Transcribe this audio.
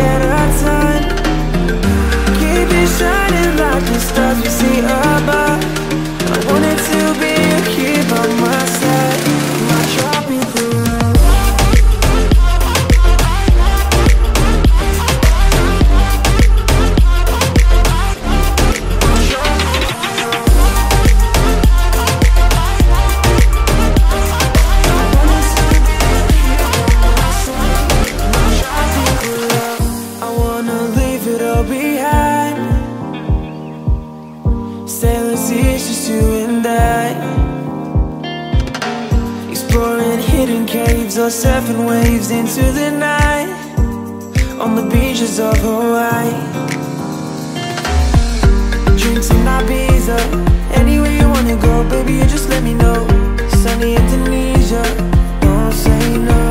at a time. Keep it shining like the stars we see above. I wanted to be here by my side. My tropical love. Or surfing waves into the night on the beaches of Hawaii. Drinks in Ibiza, anywhere you wanna go, baby, you just let me know. Sunny Indonesia, don't say no.